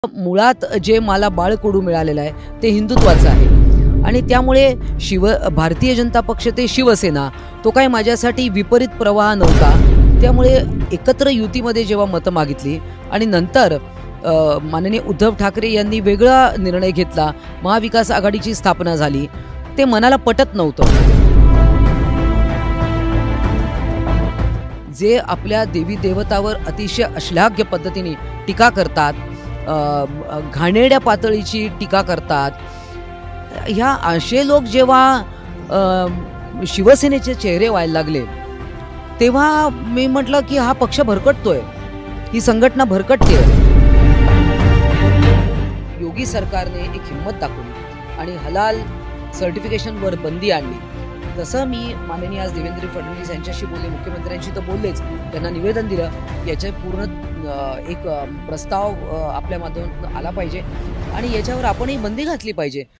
मुळात जे मला बाळकडू मिळालेलं आहे ते हिंदुत्वाचं आहे आणि त्यामुळे भारतीय जनता पक्ष ते शिवसेना तो काही माझ्यासाठी विपरीत प्रवाह नव्हता। त्यामुळे एकत्र युतीमध्ये जेव्हा मतं मागितली आणि नंतर माननीय उद्धव ठाकरे यांनी वेगळा निर्णय घेतला, महाविकास आघाडीची स्थापना झाली, ते मनाला पटत नव्हतं। जे आपल्या देवी देवतावर अतिशय अश्लाघ्य पद्धतीने टीका करतात, घाणेरड्या पातळीची टीका करतात, ह्या असे लोक जेव्हा शिवसेनेचे चेहरे व्हायला लागले तेव्हा मी म्हटलं की हा पक्ष भरकटतोय, ही संघटना भरकटते। योगी सरकारने एक हिम्मत दाखवली आणि हलाल सर्टिफिकेशनवर बंदी आणली। तसं मी माननीय आज देवेंद्र फडणवीस यांच्याशी बोलले, मुख्यमंत्र्यांशी तर बोललेच, त्यांना निवेदन दिलं, याचे पूर्ण एक प्रस्ताव आपल्या माध्यमातून आला पाहिजे आणि याच्यावर आपणही बंदी घातली पाहिजे।